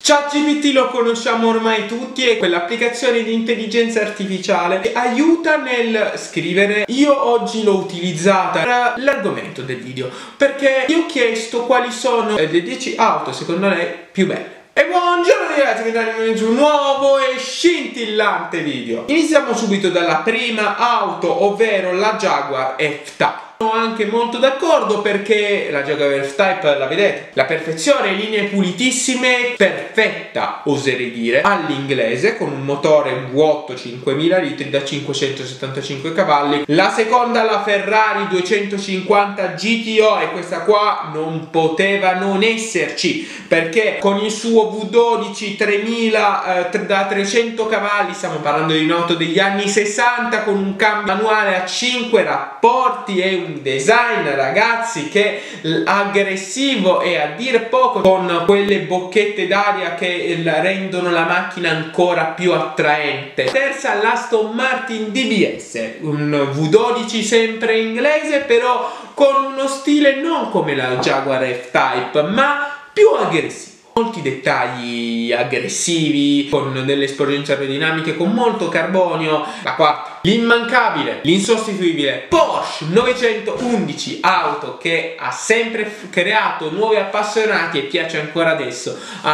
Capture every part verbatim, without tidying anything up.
ChatGPT lo conosciamo ormai tutti, è quell'applicazione di intelligenza artificiale che aiuta nel scrivere. Io oggi l'ho utilizzata per l'argomento del video, perché io ho chiesto quali sono le dieci auto secondo lei più belle. E buongiorno ragazzi, benvenuti in un nuovo e scintillante video. Iniziamo subito dalla prima auto, ovvero la Jaguar F-Type. Sono anche molto d'accordo perché la Jaguar F-Type, la vedete, la perfezione, linee pulitissime, perfetta oserei dire, all'inglese, con un motore V otto cinquemila litri da cinquecentosettantacinque cavalli. La seconda, la Ferrari duecentocinquanta G T O, e questa qua non poteva non esserci, perché con il suo V dodici tremila eh, da trecento cavalli, stiamo parlando di un'auto degli anni sessanta, con un cambio manuale a cinque rapporti e un design, ragazzi, che è aggressivo e a dir poco, con quelle bocchette d'aria che rendono la macchina ancora più attraente. Terza, l'Aston Martin D B S, un V dodici sempre inglese, però con uno stile non come la Jaguar F-Type, ma più aggressivo. Molti dettagli aggressivi, con delle sporgenze aerodinamiche, con molto carbonio. La quarta, l'immancabile, l'insostituibile Porsche novecentoundici, auto che ha sempre creato nuovi appassionati e piace ancora adesso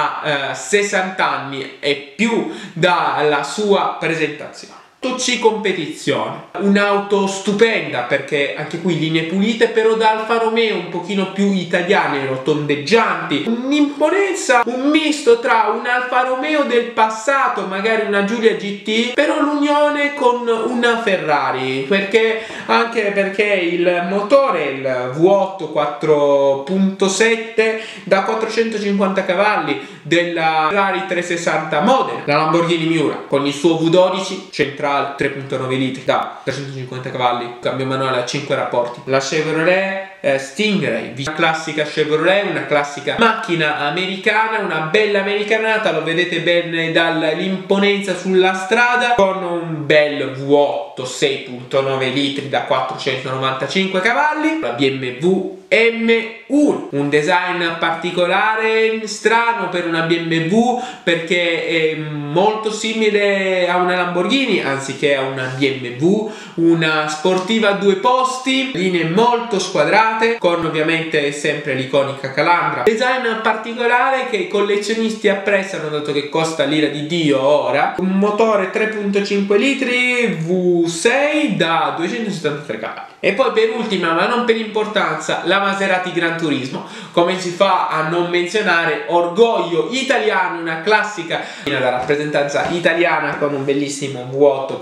a eh, sessanta anni e più dalla sua presentazione. C competizione, un'auto stupenda perché anche qui linee pulite, però da Alfa Romeo un pochino più italiane, rotondeggianti, un'imponenza, un misto tra un Alfa Romeo del passato, magari una Giulia G T, però l'unione con una Ferrari, perché anche perché il motore, il V otto quattro punto sette da quattrocentocinquanta cavalli della Ferrari trecentosessanta Model, la Lamborghini Miura con il suo V dodici centrale tre virgola nove litri da trecentocinquanta cavalli, cambio manuale a cinque rapporti. La Chevrolet eh, Stingray, una classica Chevrolet, una classica macchina americana, una bella americanata, lo vedete bene dall'imponenza sulla strada, con un bel V otto sei virgola nove litri da quattrocentonovantacinque cavalli. La B M W M uno, un design particolare, strano per una B M W, perché è molto simile a una Lamborghini anziché a una B M W, una sportiva a due posti, linee molto squadrate, con ovviamente sempre l'iconica calandra. Design particolare che i collezionisti apprezzano, dato che costa l'ira di Dio ora. Un motore tre virgola cinque litri V sei da duecentosettantatré cavalli. E poi per ultima, ma non per importanza, la Maserati Gran Turismo. Come si fa a non menzionare, orgoglio italiano, una classica da rappresentanza italiana, con un bellissimo V otto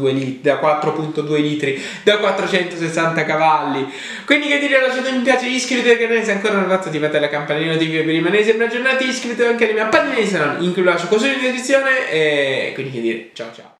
da quattro virgola due litri da quattrocentosessanta cavalli. Quindi che dire, lasciate un mi piace, iscrivetevi al canale se ancora non l'avete, attivate la campanella notifiche per rimanere sempre aggiornati, iscrivetevi anche alla mia pagina Instagram in cui vi lascio così in descrizione, e quindi che dire, ciao ciao.